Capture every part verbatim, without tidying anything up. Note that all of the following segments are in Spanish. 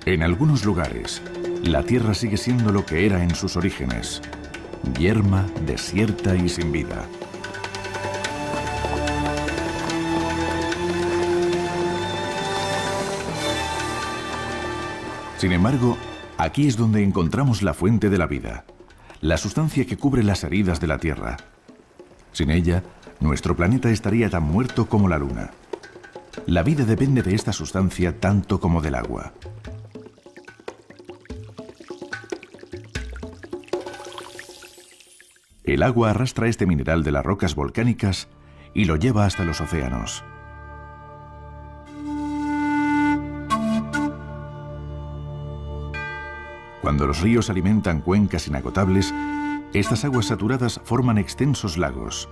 En algunos lugares, la Tierra sigue siendo lo que era en sus orígenes: yerma, desierta y sin vida. Sin embargo, aquí es donde encontramos la fuente de la vida, la sustancia que cubre las heridas de la Tierra. Sin ella, nuestro planeta estaría tan muerto como la Luna. La vida depende de esta sustancia tanto como del agua. El agua arrastra este mineral de las rocas volcánicas y lo lleva hasta los océanos. Cuando los ríos alimentan cuencas inagotables, estas aguas saturadas forman extensos lagos.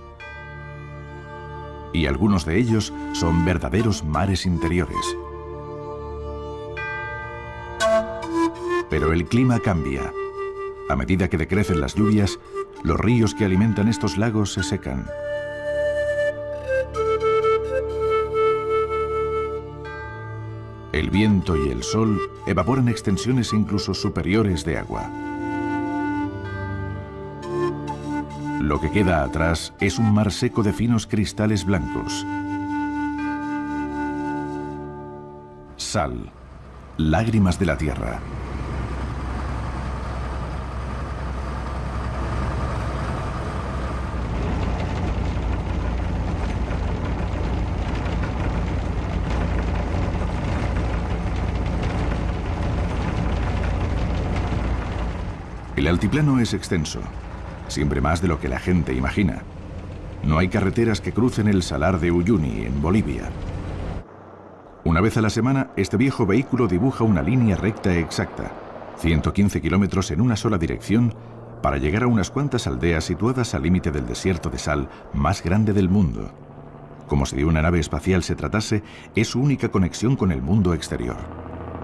Y algunos de ellos son verdaderos mares interiores. Pero el clima cambia. A medida que decrecen las lluvias, los ríos que alimentan estos lagos se secan. El viento y el sol evaporan extensiones incluso superiores de agua. Lo que queda atrás es un mar seco de finos cristales blancos. Sal, lágrimas de la tierra. El altiplano es extenso, siempre más de lo que la gente imagina. No hay carreteras que crucen el Salar de Uyuni, en Bolivia. Una vez a la semana, este viejo vehículo dibuja una línea recta exacta, ciento quince kilómetros en una sola dirección, para llegar a unas cuantas aldeas situadas al límite del desierto de sal más grande del mundo. Como si de una nave espacial se tratase, es su única conexión con el mundo exterior.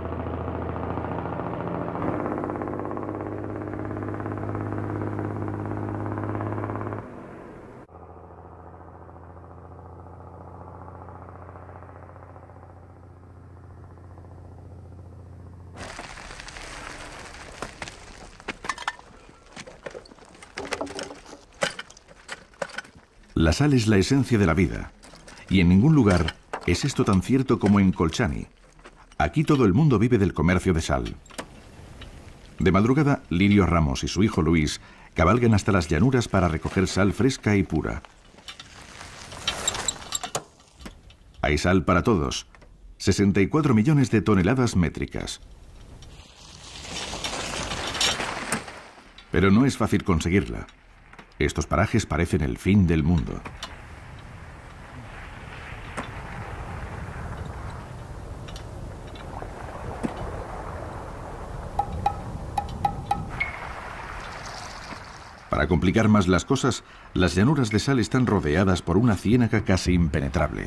La sal es la esencia de la vida, y en ningún lugar es esto tan cierto como en Colchani. Aquí todo el mundo vive del comercio de sal. De madrugada, Lirio Ramos y su hijo Luis cabalgan hasta las llanuras para recoger sal fresca y pura. Hay sal para todos, sesenta y cuatro millones de toneladas métricas. Pero no es fácil conseguirla. Estos parajes parecen el fin del mundo. Para complicar más las cosas, las llanuras de sal están rodeadas por una ciénaga casi impenetrable.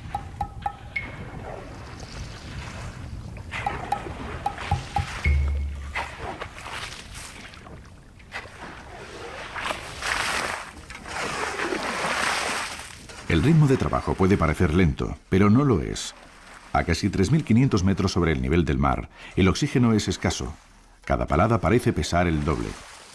El ritmo de trabajo puede parecer lento, pero no lo es. A casi tres mil quinientos metros sobre el nivel del mar, el oxígeno es escaso. Cada palada parece pesar el doble.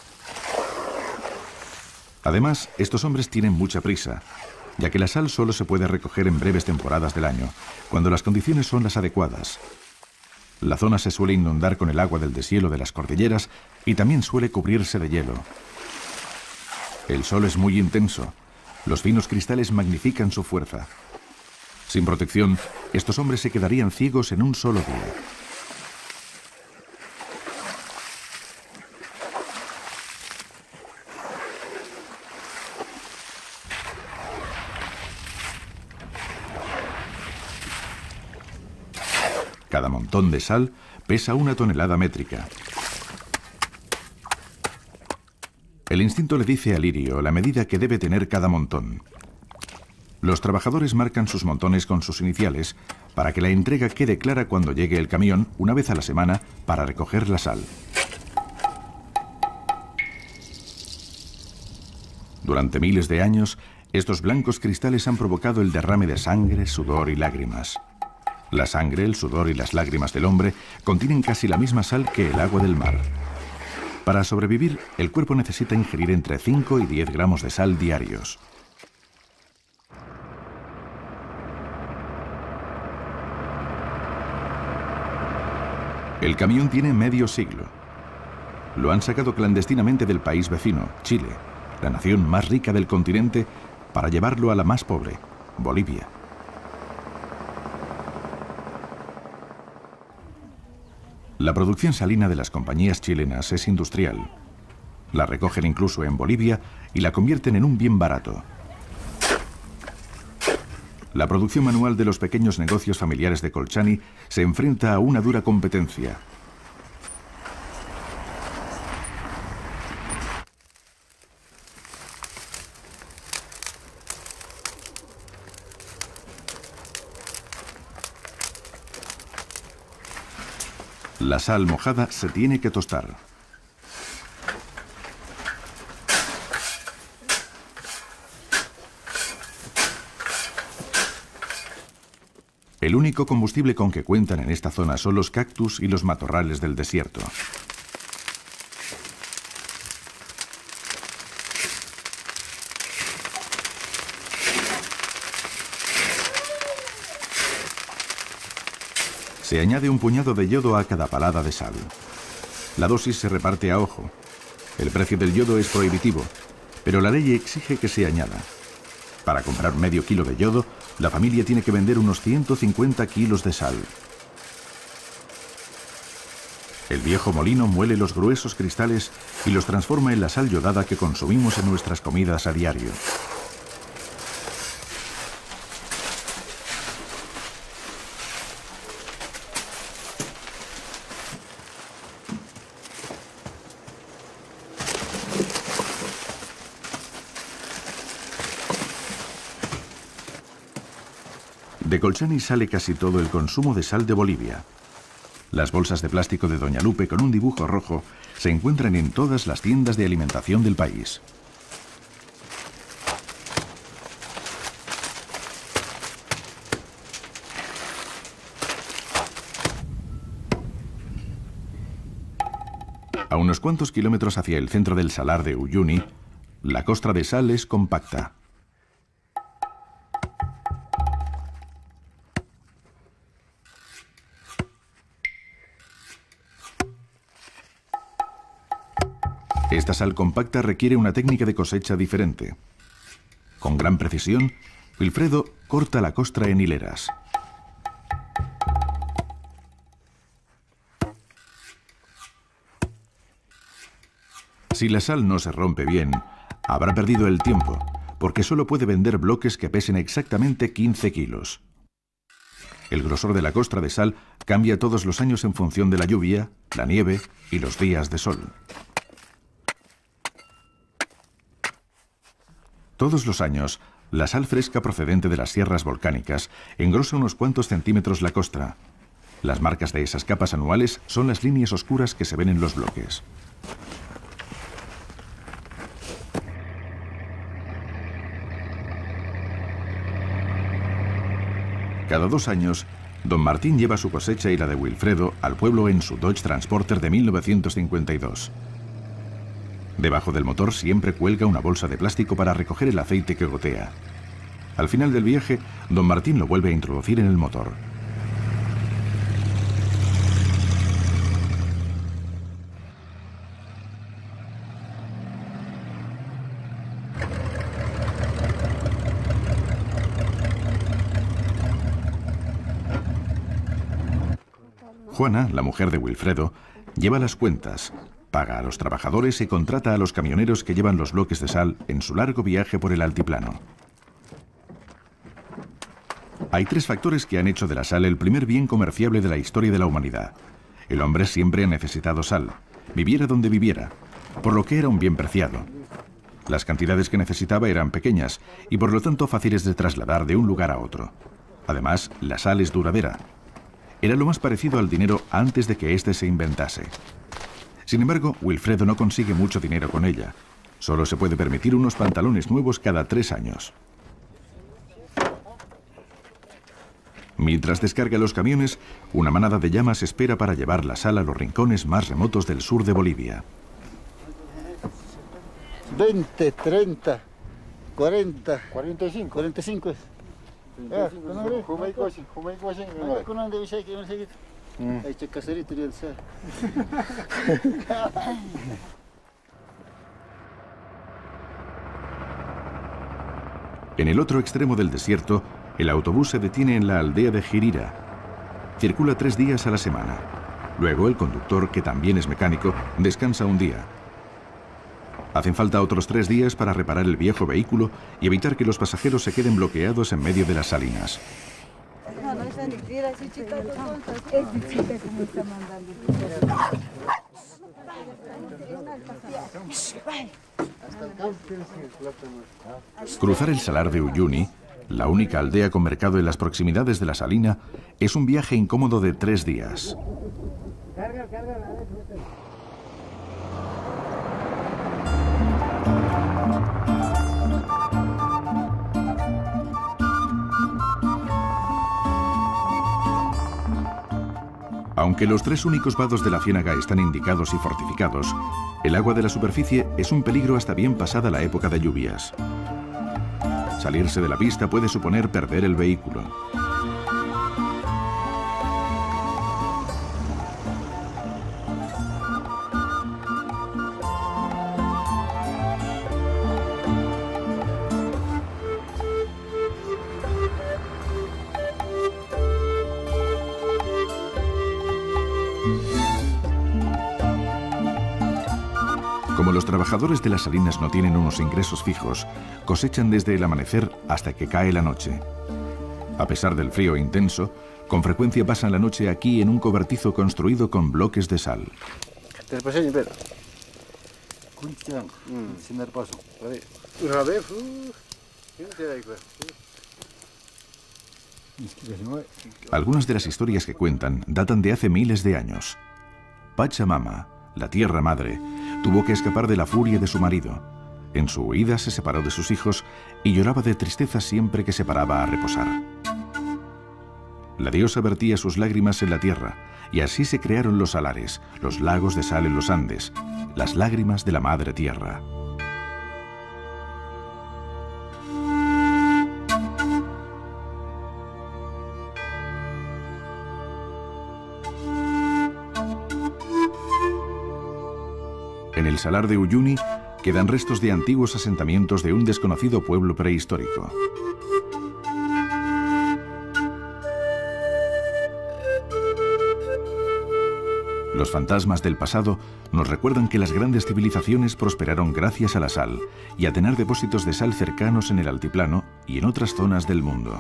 Además, estos hombres tienen mucha prisa, ya que la sal solo se puede recoger en breves temporadas del año, cuando las condiciones son las adecuadas. La zona se suele inundar con el agua del deshielo de las cordilleras y también suele cubrirse de hielo. El sol es muy intenso. Los finos cristales magnifican su fuerza. Sin protección, estos hombres se quedarían ciegos en un solo día. Cada montón de sal pesa una tonelada métrica. El instinto le dice a Lirio la medida que debe tener cada montón. Los trabajadores marcan sus montones con sus iniciales para que la entrega quede clara cuando llegue el camión una vez a la semana para recoger la sal. Durante miles de años, estos blancos cristales han provocado el derrame de sangre, sudor y lágrimas. La sangre, el sudor y las lágrimas del hombre contienen casi la misma sal que el agua del mar. Para sobrevivir, el cuerpo necesita ingerir entre cinco y diez gramos de sal diarios. El camión tiene medio siglo. Lo han sacado clandestinamente del país vecino, Chile, la nación más rica del continente, para llevarlo a la más pobre, Bolivia. La producción salina de las compañías chilenas es industrial. La recogen incluso en Bolivia y la convierten en un bien barato. La producción manual de los pequeños negocios familiares de Colchani se enfrenta a una dura competencia. La sal mojada se tiene que tostar. El único combustible con que cuentan en esta zona son los cactus y los matorrales del desierto. Se añade un puñado de yodo a cada palada de sal. La dosis se reparte a ojo. El precio del yodo es prohibitivo, pero la ley exige que se añada. Para comprar medio kilo de yodo, la familia tiene que vender unos ciento cincuenta kilos de sal. El viejo molino muele los gruesos cristales y los transforma en la sal yodada que consumimos en nuestras comidas a diario. De Colchani sale casi todo el consumo de sal de Bolivia. Las bolsas de plástico de Doña Lupe con un dibujo rojo se encuentran en todas las tiendas de alimentación del país. A unos cuantos kilómetros hacia el centro del salar de Uyuni, la costra de sal es compacta. Esta sal compacta requiere una técnica de cosecha diferente. Con gran precisión, Wilfredo corta la costra en hileras. Si la sal no se rompe bien, habrá perdido el tiempo, porque solo puede vender bloques que pesen exactamente quince kilos. El grosor de la costra de sal cambia todos los años en función de la lluvia, la nieve y los días de sol. Todos los años, la sal fresca procedente de las sierras volcánicas engrosa unos cuantos centímetros la costra. Las marcas de esas capas anuales son las líneas oscuras que se ven en los bloques. Cada dos años, don Martín lleva su cosecha y la de Wilfredo al pueblo en su Dodge Transporter de mil novecientos cincuenta y dos. Debajo del motor siempre cuelga una bolsa de plástico para recoger el aceite que gotea. Al final del viaje, don Martín lo vuelve a introducir en el motor. Juana, la mujer de Wilfredo, lleva las cuentas, paga a los trabajadores y contrata a los camioneros que llevan los bloques de sal en su largo viaje por el altiplano. Hay tres factores que han hecho de la sal el primer bien comerciable de la historia de la humanidad. El hombre siempre ha necesitado sal, viviera donde viviera, por lo que era un bien preciado. Las cantidades que necesitaba eran pequeñas y por lo tanto fáciles de trasladar de un lugar a otro. Además, la sal es duradera. Era lo más parecido al dinero antes de que éste se inventase. Sin embargo, Wilfredo no consigue mucho dinero con ella. Solo se puede permitir unos pantalones nuevos cada tres años. Mientras descarga los camiones, una manada de llamas espera para llevar la sal a los rincones más remotos del sur de Bolivia. veinte, treinta, cuarenta, cuarenta y cinco. cuarenta y cinco es. En el otro extremo del desierto, el autobús se detiene en la aldea de Jirira. Circula tres días a la semana. Luego el conductor, que también es mecánico, descansa un día. Hacen falta otros tres días para reparar el viejo vehículo y evitar que los pasajeros se queden bloqueados en medio de las salinas. Cruzar el salar de Uyuni, la única aldea con mercado en las proximidades de la salina, es un viaje incómodo de tres días. Aunque los tres únicos vados de la ciénaga están indicados y fortificados, el agua de la superficie es un peligro hasta bien pasada la época de lluvias. Salirse de la pista puede suponer perder el vehículo. Como los trabajadores de las salinas no tienen unos ingresos fijos, cosechan desde el amanecer hasta que cae la noche. A pesar del frío intenso, con frecuencia pasan la noche aquí en un cobertizo construido con bloques de sal. Algunas de las historias que cuentan datan de hace miles de años. Pachamama, la tierra madre, tuvo que escapar de la furia de su marido. En su huida se separó de sus hijos y lloraba de tristeza siempre que se paraba a reposar. La diosa vertía sus lágrimas en la tierra y así se crearon los salares, los lagos de sal en los Andes, las lágrimas de la madre tierra. En el salar de Uyuni quedan restos de antiguos asentamientos de un desconocido pueblo prehistórico. Los fantasmas del pasado nos recuerdan que las grandes civilizaciones prosperaron gracias a la sal y a tener depósitos de sal cercanos en el altiplano y en otras zonas del mundo.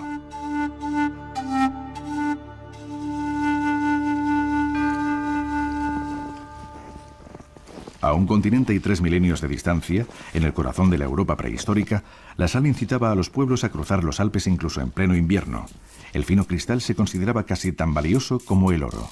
A un continente y tres milenios de distancia, en el corazón de la Europa prehistórica, la sal incitaba a los pueblos a cruzar los Alpes incluso en pleno invierno. El fino cristal se consideraba casi tan valioso como el oro.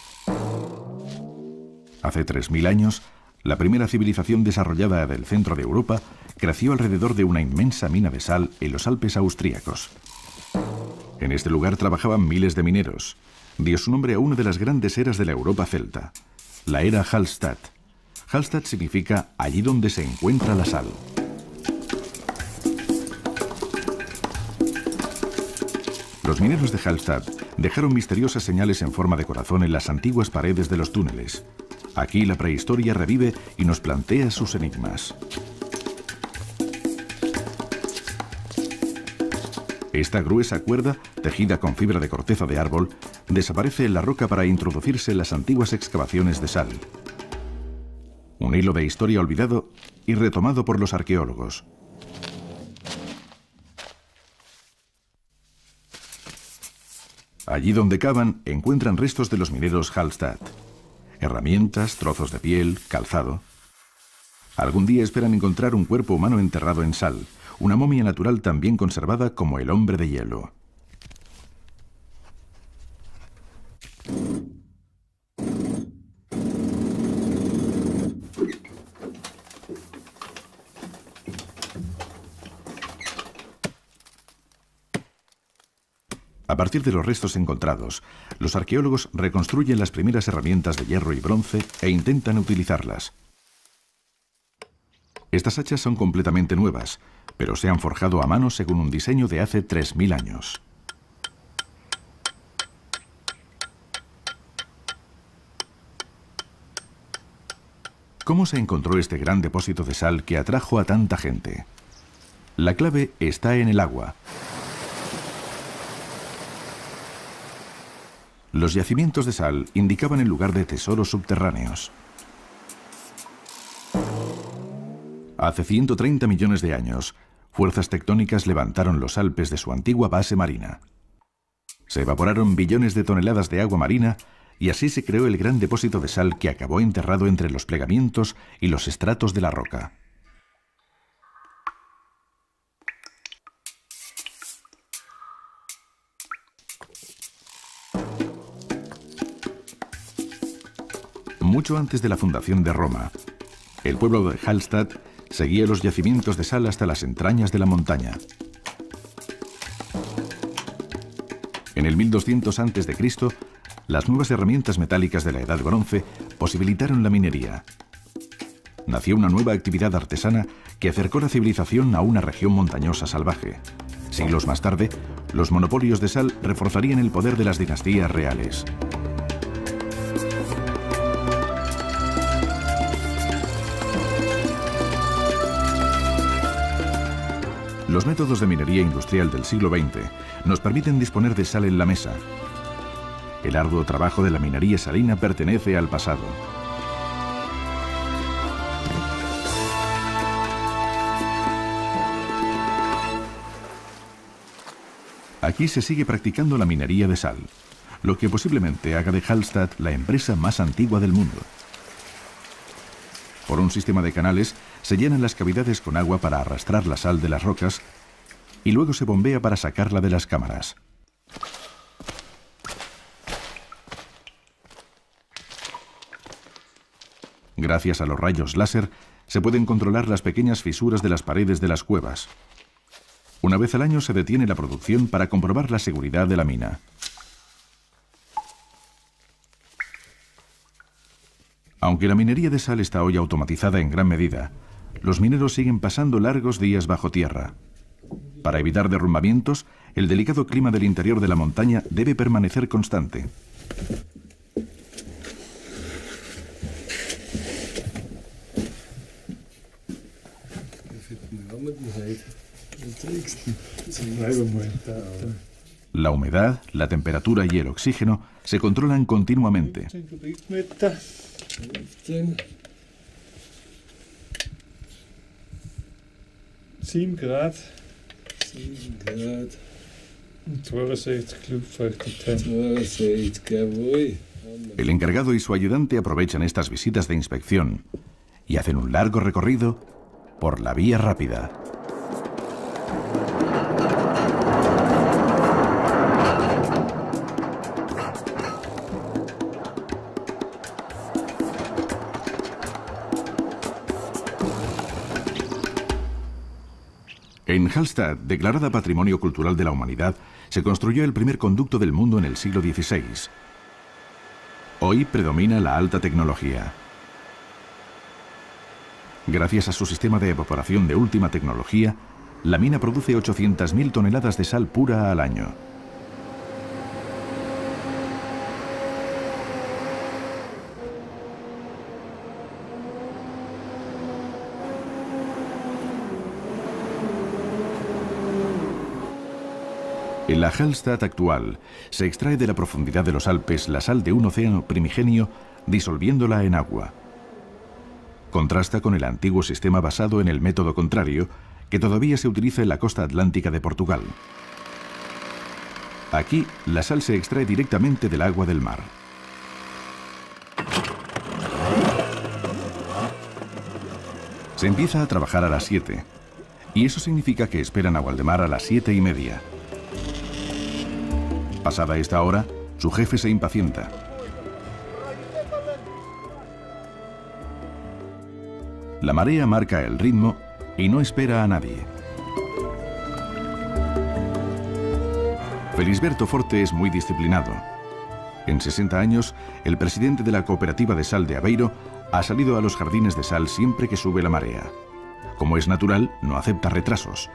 Hace tres mil años, la primera civilización desarrollada del centro de Europa creció alrededor de una inmensa mina de sal en los Alpes austríacos. En este lugar trabajaban miles de mineros. Dio su nombre a una de las grandes eras de la Europa celta, la era Hallstatt. Hallstatt significa allí donde se encuentra la sal. Los mineros de Hallstatt dejaron misteriosas señales en forma de corazón en las antiguas paredes de los túneles. Aquí la prehistoria revive y nos plantea sus enigmas. Esta gruesa cuerda, tejida con fibra de corteza de árbol, desaparece en la roca para introducirse en las antiguas excavaciones de sal. Un hilo de historia olvidado y retomado por los arqueólogos. Allí donde cavan, encuentran restos de los mineros Hallstatt. Herramientas, trozos de piel, calzado. Algún día esperan encontrar un cuerpo humano enterrado en sal, una momia natural tan bien conservada como el hombre de hielo. A A partir de los restos encontrados, los arqueólogos reconstruyen las primeras herramientas de hierro y bronce e intentan utilizarlas. Estas hachas son completamente nuevas, pero se han forjado a mano según un diseño de hace tres mil años. ¿Cómo se encontró este gran depósito de sal que atrajo a tanta gente? La clave está en el agua. Los yacimientos de sal indicaban el lugar de tesoros subterráneos. Hace ciento treinta millones de años, fuerzas tectónicas levantaron los Alpes de su antigua base marina. Se evaporaron billones de toneladas de agua marina y así se creó el gran depósito de sal que acabó enterrado entre los plegamientos y los estratos de la roca. Mucho antes de la fundación de Roma, el pueblo de Hallstatt seguía los yacimientos de sal hasta las entrañas de la montaña. En el mil doscientos antes de Cristo, las nuevas herramientas metálicas de la Edad Bronce posibilitaron la minería. Nació una nueva actividad artesana que acercó la civilización a una región montañosa salvaje. Siglos más tarde, los monopolios de sal reforzarían el poder de las dinastías reales. Los métodos de minería industrial del siglo veinte nos permiten disponer de sal en la mesa. El arduo trabajo de la minería salina pertenece al pasado. Aquí se sigue practicando la minería de sal, lo que posiblemente haga de Hallstatt la empresa más antigua del mundo. Por un sistema de canales se llenan las cavidades con agua para arrastrar la sal de las rocas y luego se bombea para sacarla de las cámaras. Gracias a los rayos láser se pueden controlar las pequeñas fisuras de las paredes de las cuevas. Una vez al año se detiene la producción para comprobar la seguridad de la mina. Aunque la minería de sal está hoy automatizada en gran medida, los mineros siguen pasando largos días bajo tierra. Para evitar derrumbamientos, el delicado clima del interior de la montaña debe permanecer constante. La humedad, la temperatura y el oxígeno se controlan continuamente. El encargado y su ayudante aprovechan estas visitas de inspección y hacen un largo recorrido por la vía rápida. En Hallstatt, declarada Patrimonio Cultural de la Humanidad, se construyó el primer conducto del mundo en el siglo dieciséis. Hoy predomina la alta tecnología. Gracias a su sistema de evaporación de última tecnología, la mina produce ochocientas mil toneladas de sal pura al año. En la Hallstatt actual, se extrae de la profundidad de los Alpes la sal de un océano primigenio disolviéndola en agua. Contrasta con el antiguo sistema basado en el método contrario, que todavía se utiliza en la costa atlántica de Portugal. Aquí, la sal se extrae directamente del agua del mar. Se empieza a trabajar a las siete, y eso significa que esperan a Waldemar a las siete y media. Pasada esta hora, su jefe se impacienta. La marea marca el ritmo y no espera a nadie. Felisberto Forte es muy disciplinado. En sesenta años, el presidente de la cooperativa de sal de Aveiro ha salido a los jardines de sal siempre que sube la marea. Como es natural, no acepta retrasos.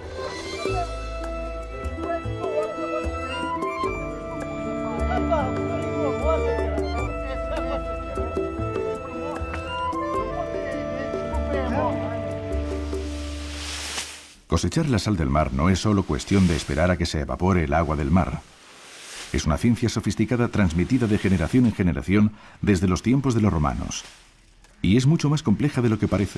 Cosechar la sal del mar no es solo cuestión de esperar a que se evapore el agua del mar. Es una ciencia sofisticada transmitida de generación en generación desde los tiempos de los romanos. Y es mucho más compleja de lo que parece.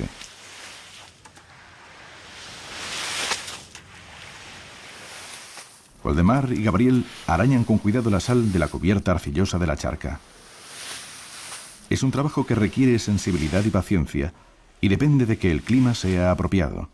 Waldemar y Gabriel arañan con cuidado la sal de la cubierta arcillosa de la charca. Es un trabajo que requiere sensibilidad y paciencia y depende de que el clima sea apropiado.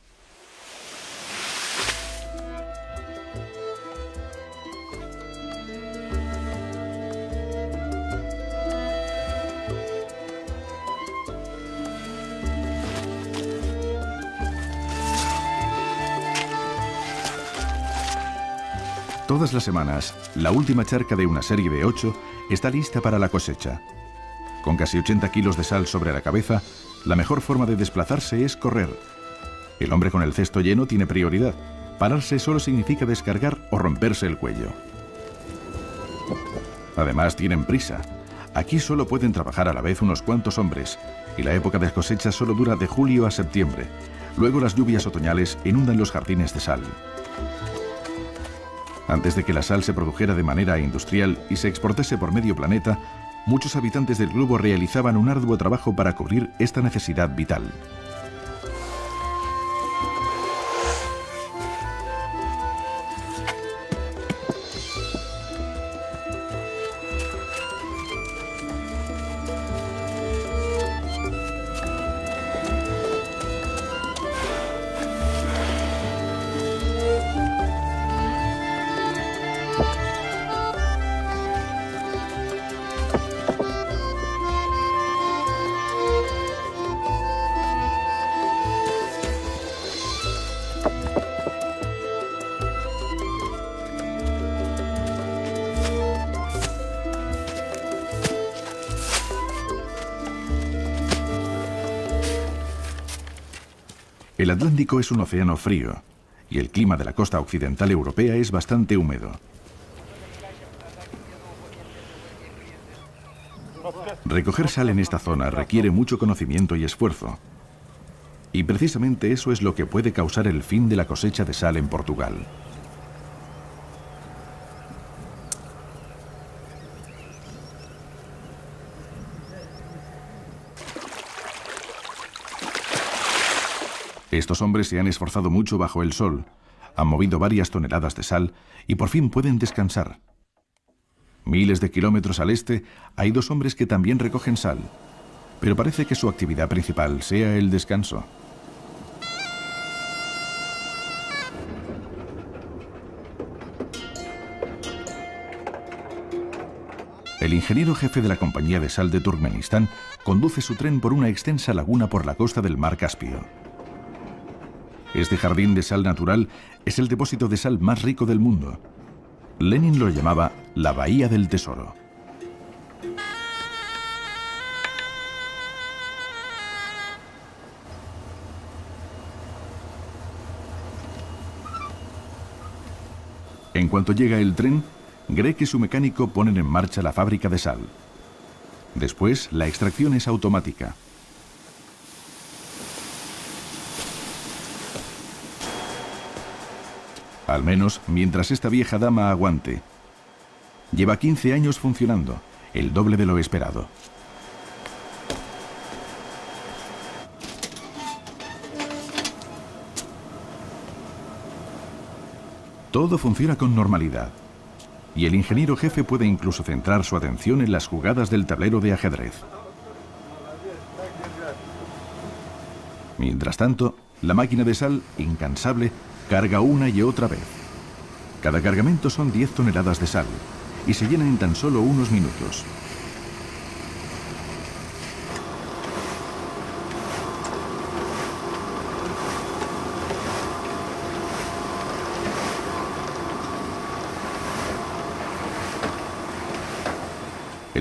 Todas las semanas, la última charca de una serie de ocho está lista para la cosecha. Con casi ochenta kilos de sal sobre la cabeza, la mejor forma de desplazarse es correr. El hombre con el cesto lleno tiene prioridad. Pararse solo significa descargar o romperse el cuello. Además, tienen prisa. Aquí solo pueden trabajar a la vez unos cuantos hombres, y la época de cosecha solo dura de julio a septiembre. Luego las lluvias otoñales inundan los jardines de sal. Antes de que la sal se produjera de manera industrial y se exportase por medio planeta, muchos habitantes del globo realizaban un arduo trabajo para cubrir esta necesidad vital. El Atlántico es un océano frío y el clima de la costa occidental europea es bastante húmedo. Recoger sal en esta zona requiere mucho conocimiento y esfuerzo. Y precisamente eso es lo que puede causar el fin de la cosecha de sal en Portugal. Estos hombres se han esforzado mucho bajo el sol, han movido varias toneladas de sal y por fin pueden descansar. Miles de kilómetros al este hay dos hombres que también recogen sal, pero parece que su actividad principal sea el descanso. El ingeniero jefe de la compañía de sal de Turkmenistán conduce su tren por una extensa laguna por la costa del mar Caspio. Este jardín de sal natural es el depósito de sal más rico del mundo. Lenin lo llamaba la Bahía del Tesoro. En cuanto llega el tren, Greg y su mecánico ponen en marcha la fábrica de sal. Después, la extracción es automática. Al menos mientras esta vieja dama aguante. Lleva quince años funcionando, el doble de lo esperado. Todo funciona con normalidad. Y el ingeniero jefe puede incluso centrar su atención en las jugadas del tablero de ajedrez. Mientras tanto, la máquina de sal, incansable, carga una y otra vez. Cada cargamento son diez toneladas de sal y se llena en tan solo unos minutos.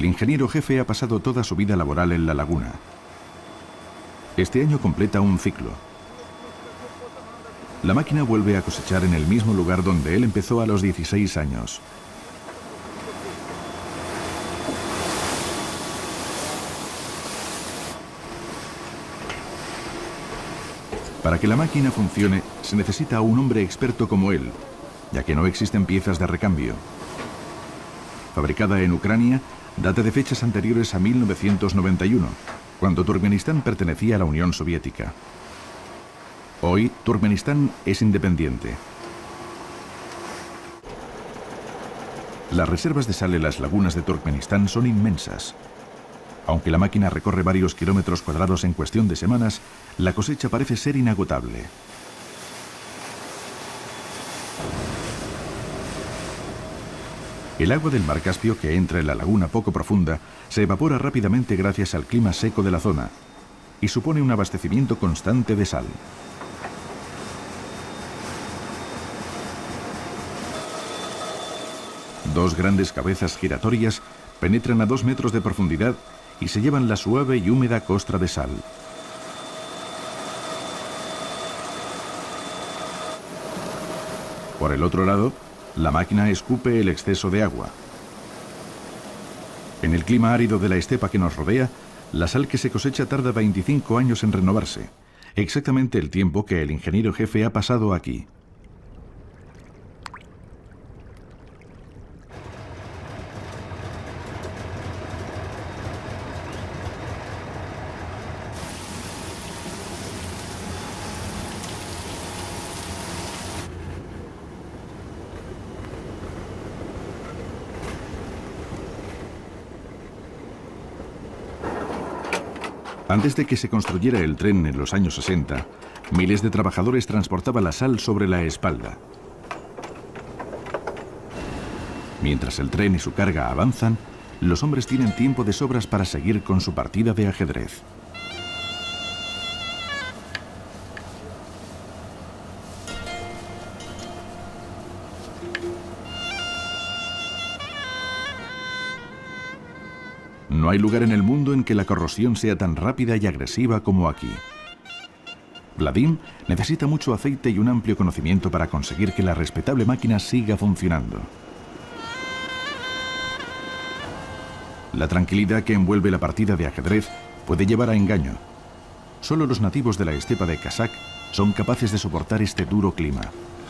El ingeniero jefe ha pasado toda su vida laboral en la laguna. Este año completa un ciclo. La máquina vuelve a cosechar en el mismo lugar donde él empezó a los dieciséis años. Para que la máquina funcione, se necesita un hombre experto como él, ya que no existen piezas de recambio. Fabricada en Ucrania, data de fechas anteriores a mil novecientos noventa y uno, cuando Turkmenistán pertenecía a la Unión Soviética. Hoy, Turkmenistán es independiente. Las reservas de sal en las lagunas de Turkmenistán son inmensas. Aunque la máquina recorre varios kilómetros cuadrados en cuestión de semanas, la cosecha parece ser inagotable. El agua del mar Caspio que entra en la laguna poco profunda se evapora rápidamente gracias al clima seco de la zona y supone un abastecimiento constante de sal. Dos grandes cabezas giratorias penetran a dos metros de profundidad y se llevan la suave y húmeda costra de sal. Por el otro lado, la máquina escupe el exceso de agua. En el clima árido de la estepa que nos rodea, la sal que se cosecha tarda veinticinco años en renovarse, exactamente el tiempo que el ingeniero jefe ha pasado aquí. Antes de que se construyera el tren en los años sesenta, miles de trabajadores transportaban la sal sobre la espalda. Mientras el tren y su carga avanzan, los hombres tienen tiempo de sobras para seguir con su partida de ajedrez. No hay lugar en el mundo en que la corrosión sea tan rápida y agresiva como aquí. Vladim necesita mucho aceite y un amplio conocimiento para conseguir que la respetable máquina siga funcionando. La tranquilidad que envuelve la partida de ajedrez puede llevar a engaño. Solo los nativos de la estepa de Kazakh son capaces de soportar este duro clima.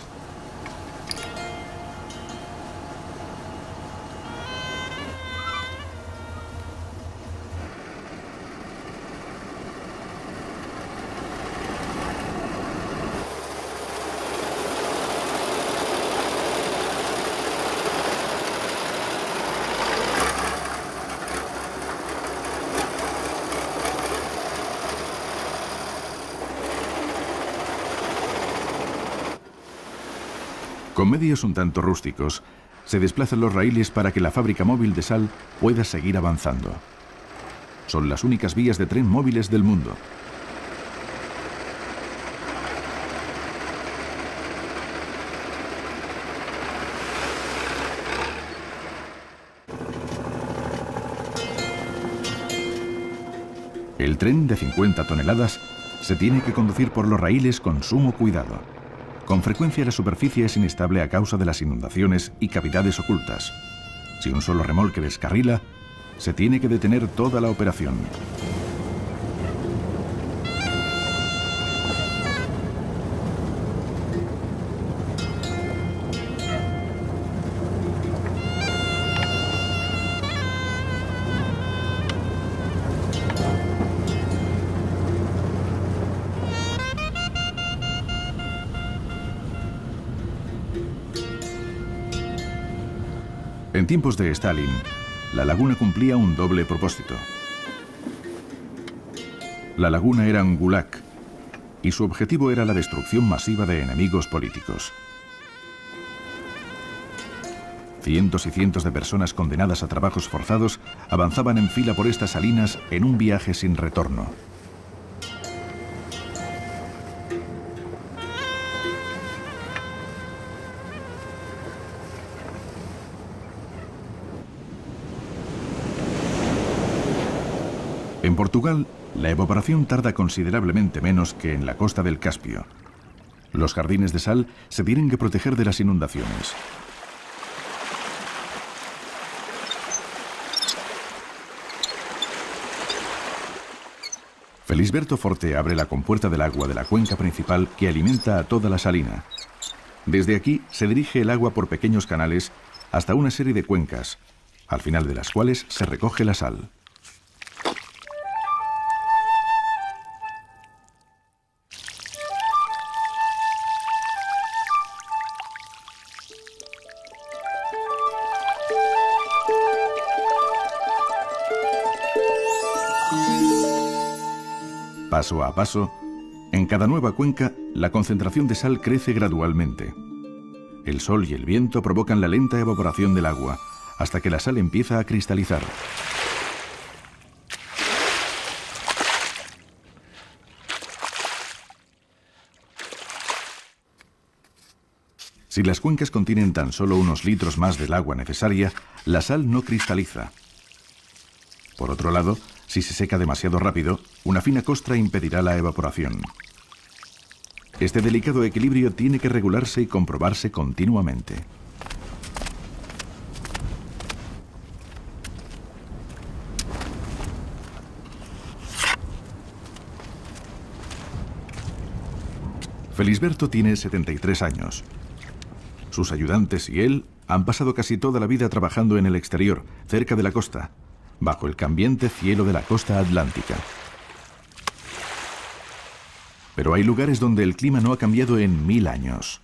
Con medios un tanto rústicos, se desplazan los raíles para que la fábrica móvil de sal pueda seguir avanzando. Son las únicas vías de tren móviles del mundo. El tren de cincuenta toneladas se tiene que conducir por los raíles con sumo cuidado. Con frecuencia la superficie es inestable a causa de las inundaciones y cavidades ocultas. Si un solo remolque descarrila, se tiene que detener toda la operación. En tiempos de Stalin, la laguna cumplía un doble propósito. La laguna era un gulag y su objetivo era la destrucción masiva de enemigos políticos. Cientos y cientos de personas condenadas a trabajos forzados avanzaban en fila por estas salinas en un viaje sin retorno. En Portugal, la evaporación tarda considerablemente menos que en la costa del Caspio. Los jardines de sal se tienen que proteger de las inundaciones. Felisberto Forte abre la compuerta del agua de la cuenca principal que alimenta a toda la salina. Desde aquí se dirige el agua por pequeños canales hasta una serie de cuencas, al final de las cuales se recoge la sal. Paso a paso, en cada nueva cuenca, la concentración de sal crece gradualmente. El sol y el viento provocan la lenta evaporación del agua, hasta que la sal empieza a cristalizar. Si las cuencas contienen tan solo unos litros más del agua necesaria, la sal no cristaliza. Por otro lado, si se seca demasiado rápido, una fina costra impedirá la evaporación. Este delicado equilibrio tiene que regularse y comprobarse continuamente. Felisberto tiene setenta y tres años. Sus ayudantes y él han pasado casi toda la vida trabajando en el exterior, cerca de la costa, bajo el cambiante cielo de la costa atlántica. Pero hay lugares donde el clima no ha cambiado en mil años.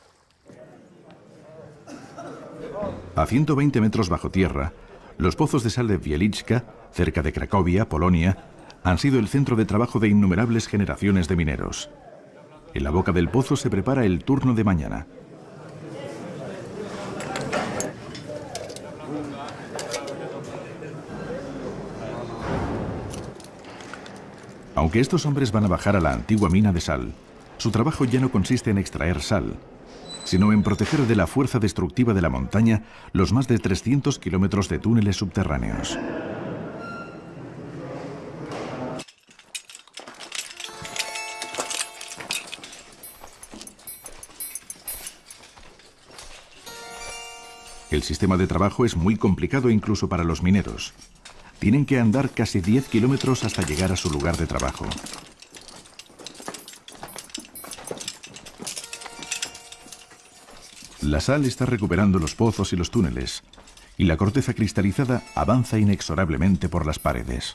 A ciento veinte metros bajo tierra, los pozos de sal de Wieliczka, cerca de Cracovia, Polonia, han sido el centro de trabajo de innumerables generaciones de mineros. En la boca del pozo se prepara el turno de mañana. Aunque estos hombres van a bajar a la antigua mina de sal, su trabajo ya no consiste en extraer sal, sino en proteger de la fuerza destructiva de la montaña los más de trescientos kilómetros de túneles subterráneos. El sistema de trabajo es muy complicado incluso para los mineros. Tienen que andar casi diez kilómetros hasta llegar a su lugar de trabajo. La sal está recuperando los pozos y los túneles, y la corteza cristalizada avanza inexorablemente por las paredes.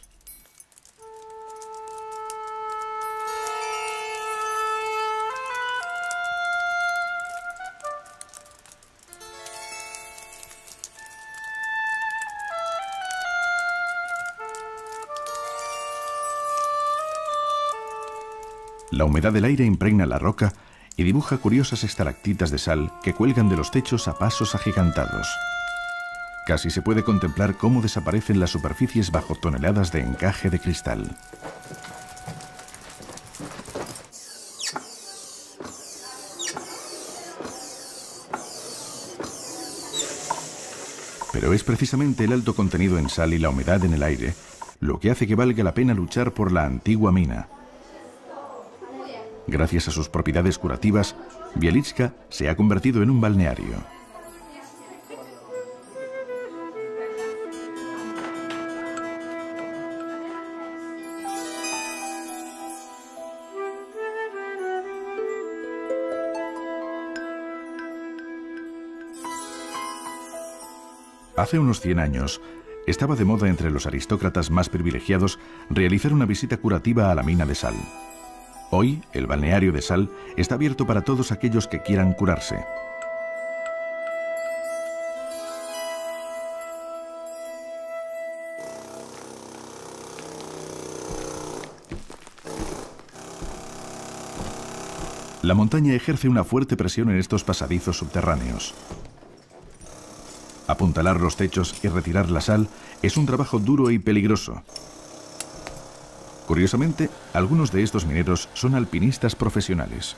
La humedad del aire impregna la roca y dibuja curiosas estalactitas de sal que cuelgan de los techos a pasos agigantados. Casi se puede contemplar cómo desaparecen las superficies bajo toneladas de encaje de cristal. Pero es precisamente el alto contenido en sal y la humedad en el aire lo que hace que valga la pena luchar por la antigua mina. Gracias a sus propiedades curativas, Wieliczka se ha convertido en un balneario. Hace unos cien años, estaba de moda entre los aristócratas más privilegiados realizar una visita curativa a la mina de sal. Hoy, el balneario de sal está abierto para todos aquellos que quieran curarse. La montaña ejerce una fuerte presión en estos pasadizos subterráneos. Apuntalar los techos y retirar la sal es un trabajo duro y peligroso. Curiosamente, algunos de estos mineros son alpinistas profesionales.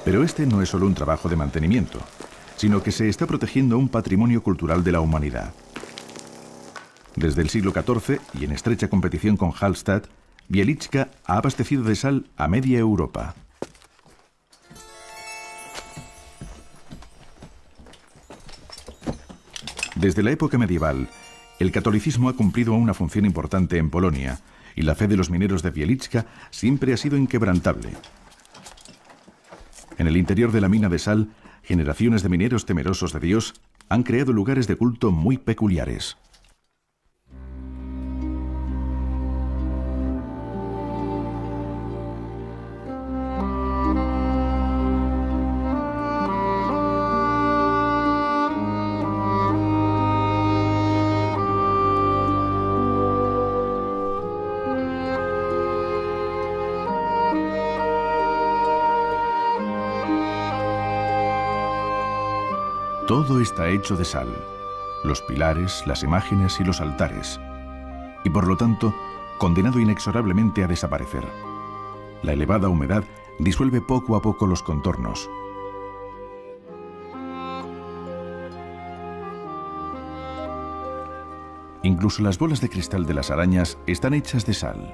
Pero este no es solo un trabajo de mantenimiento, sino que se está protegiendo un patrimonio cultural de la humanidad. Desde el siglo catorce, y en estrecha competición con Hallstatt, Wieliczka ha abastecido de sal a media Europa. Desde la época medieval, el catolicismo ha cumplido una función importante en Polonia, y la fe de los mineros de Wieliczka siempre ha sido inquebrantable. En el interior de la mina de sal, generaciones de mineros temerosos de Dios han creado lugares de culto muy peculiares. Todo está hecho de sal, los pilares, las imágenes y los altares, y por lo tanto, condenado inexorablemente a desaparecer. La elevada humedad disuelve poco a poco los contornos. Incluso las bolas de cristal de las arañas están hechas de sal.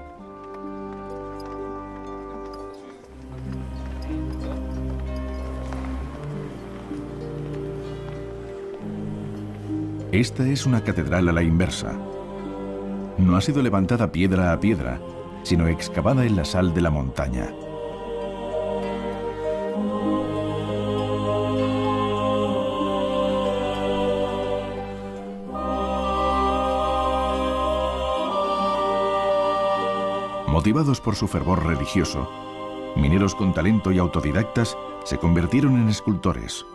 Esta es una catedral a la inversa. No ha sido levantada piedra a piedra, sino excavada en la sal de la montaña. Motivados por su fervor religioso, mineros con talento y autodidactas se convirtieron en escultores.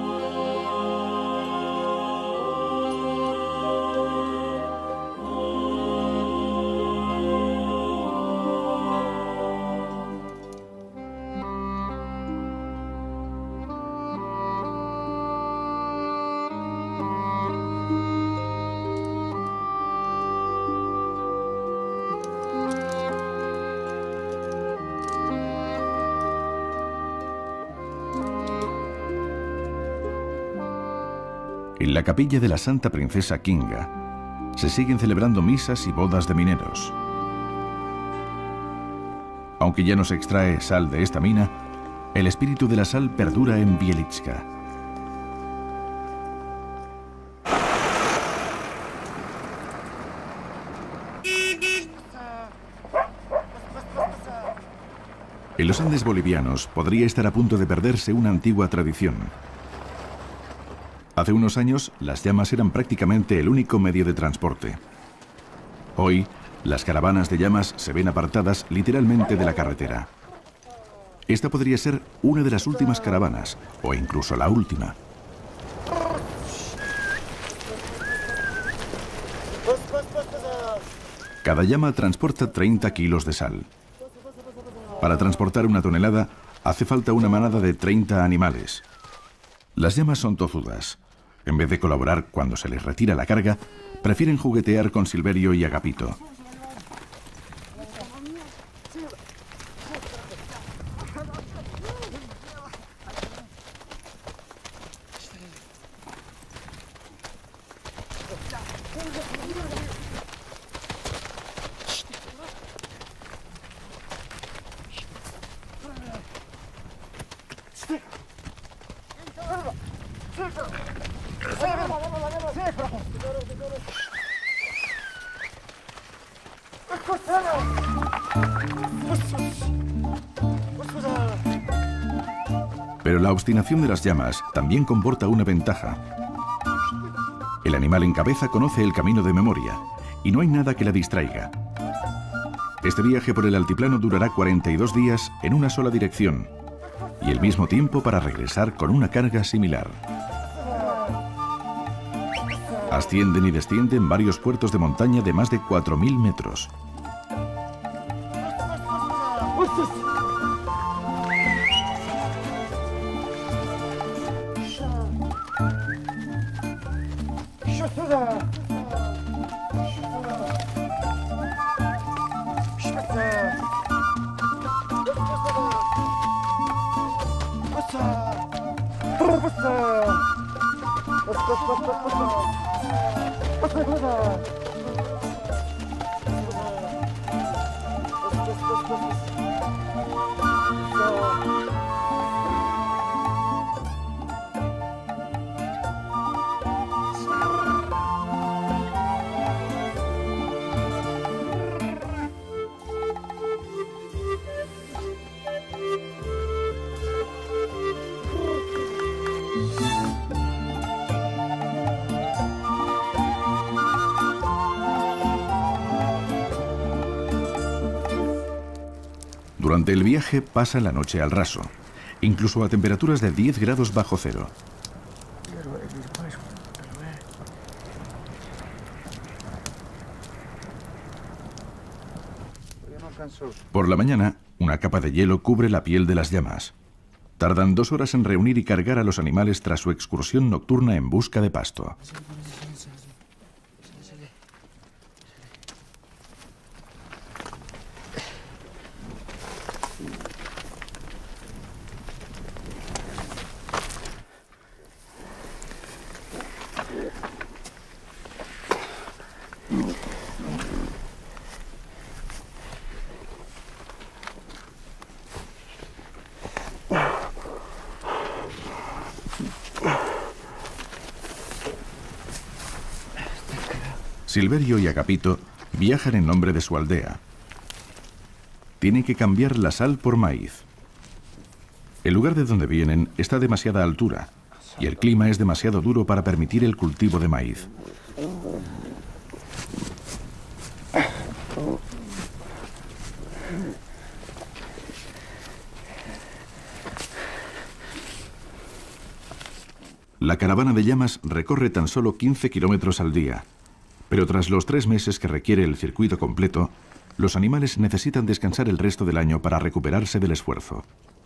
En la capilla de la Santa Princesa Kinga se siguen celebrando misas y bodas de mineros. Aunque ya no se extrae sal de esta mina, el espíritu de la sal perdura en Wieliczka. En los Andes bolivianos podría estar a punto de perderse una antigua tradición. Hace unos años, las llamas eran prácticamente el único medio de transporte. Hoy, las caravanas de llamas se ven apartadas literalmente de la carretera. Esta podría ser una de las últimas caravanas, o incluso la última. Cada llama transporta treinta kilos de sal. Para transportar una tonelada, hace falta una manada de treinta animales. Las llamas son tozudas. En vez de colaborar cuando se les retira la carga, prefieren juguetear con Silverio y Agapito. Pero la obstinación de las llamas también comporta una ventaja. El animal en cabeza conoce el camino de memoria y no hay nada que la distraiga. Este viaje por el altiplano durará cuarenta y dos días en una sola dirección y el mismo tiempo para regresar con una carga similar. Ascienden y descienden varios puertos de montaña de más de cuatro mil metros. Durante el viaje pasa la noche al raso, incluso a temperaturas de diez grados bajo cero. Por la mañana, una capa de hielo cubre la piel de las llamas. Tardan dos horas en reunir y cargar a los animales tras su excursión nocturna en busca de pasto. Silverio y Agapito viajan en nombre de su aldea. Tienen que cambiar la sal por maíz. El lugar de donde vienen está a demasiada altura y el clima es demasiado duro para permitir el cultivo de maíz. La caravana de llamas recorre tan solo quince kilómetros al día. Pero tras los tres meses que requiere el circuito completo, los animales necesitan descansar el resto del año para recuperarse del esfuerzo.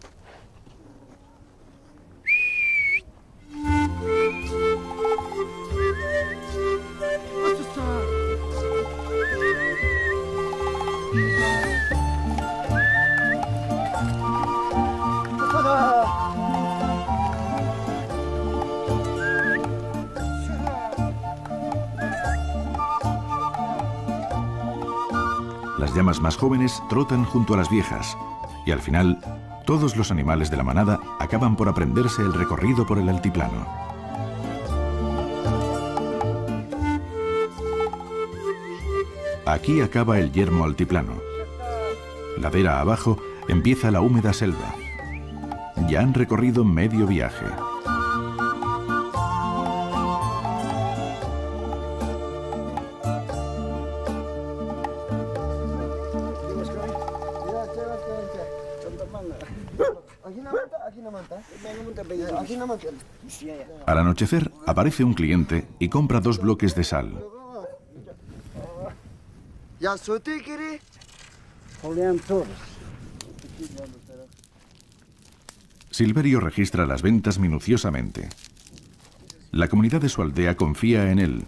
Las llamas más jóvenes trotan junto a las viejas y al final todos los animales de la manada acaban por aprenderse el recorrido por el altiplano. Aquí acaba el yermo altiplano. Ladera abajo empieza la húmeda selva. Ya han recorrido medio viaje. Al anochecer aparece un cliente y compra dos bloques de sal. Silverio registra las ventas minuciosamente. La comunidad de su aldea confía en él.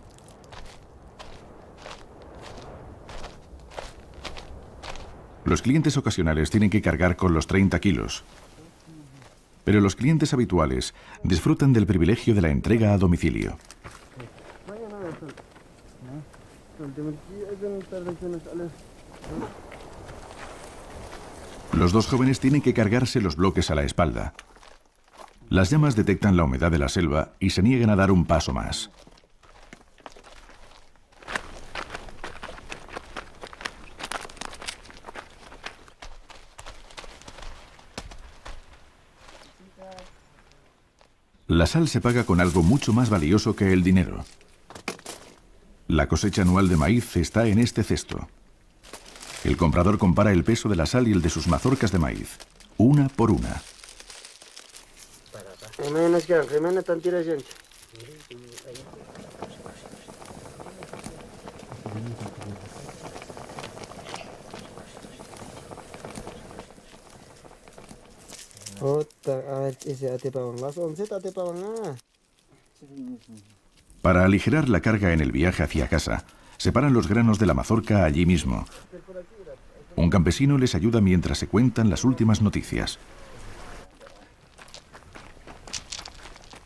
Los clientes ocasionales tienen que cargar con los treinta kilos. Pero los clientes habituales disfrutan del privilegio de la entrega a domicilio. Los dos jóvenes tienen que cargarse los bloques a la espalda. Las llamas detectan la humedad de la selva y se niegan a dar un paso más. La sal se paga con algo mucho más valioso que el dinero. La cosecha anual de maíz está en este cesto. El comprador compara el peso de la sal y el de sus mazorcas de maíz, una por una. Para aligerar la carga en el viaje hacia casa, separan los granos de la mazorca allí mismo. Un campesino les ayuda mientras se cuentan las últimas noticias.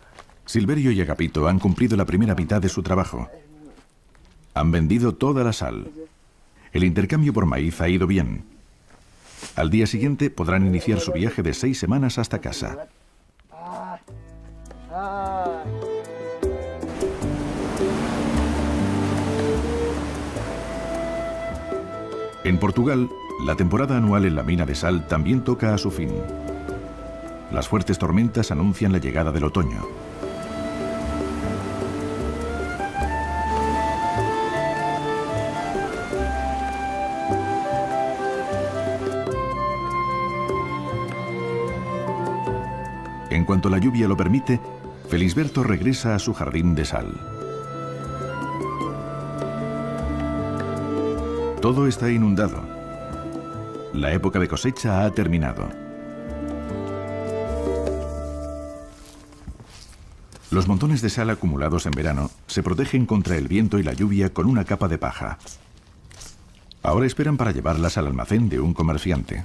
Silverio y Agapito han cumplido la primera mitad de su trabajo. Han vendido toda la sal. El intercambio por maíz ha ido bien. Al día siguiente podrán iniciar su viaje de seis semanas hasta casa. En Portugal, la temporada anual en la mina de sal también toca a su fin. Las fuertes tormentas anuncian la llegada del otoño. En cuanto la lluvia lo permite, Felisberto regresa a su jardín de sal. Todo está inundado. La época de cosecha ha terminado. Los montones de sal acumulados en verano se protegen contra el viento y la lluvia con una capa de paja. Ahora esperan para llevarlas al almacén de un comerciante.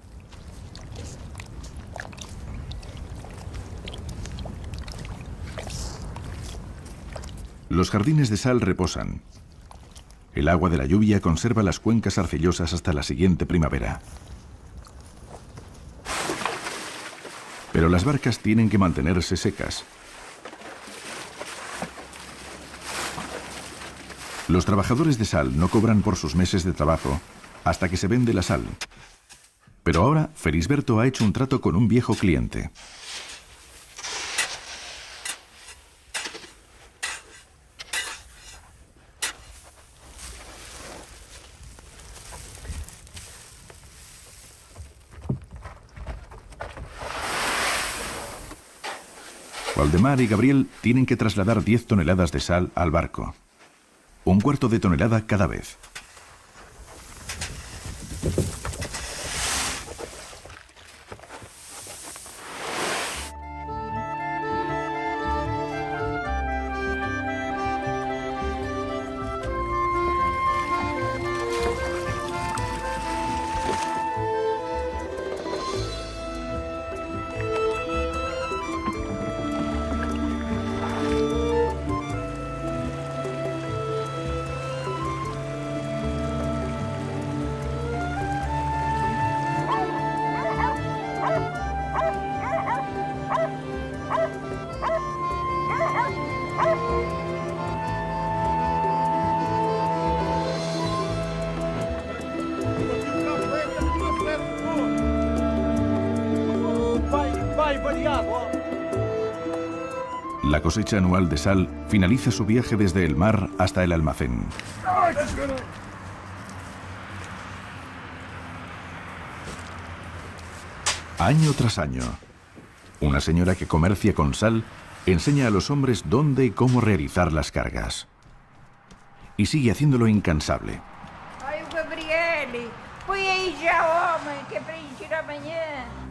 Los jardines de sal reposan. El agua de la lluvia conserva las cuencas arcillosas hasta la siguiente primavera. Pero las barcas tienen que mantenerse secas. Los trabajadores de sal no cobran por sus meses de trabajo hasta que se vende la sal. Pero ahora Felisberto ha hecho un trato con un viejo cliente. Waldemar y Gabriel tienen que trasladar diez toneladas de sal al barco. Un cuarto de tonelada cada vez. La cosecha anual de sal finaliza su viaje desde el mar hasta el almacén. Año tras año, una señora que comercia con sal enseña a los hombres dónde y cómo realizar las cargas. Y sigue haciéndolo incansable. Ai, o Gabriel, põe aí já, homem, que é para ir tirar amanhã.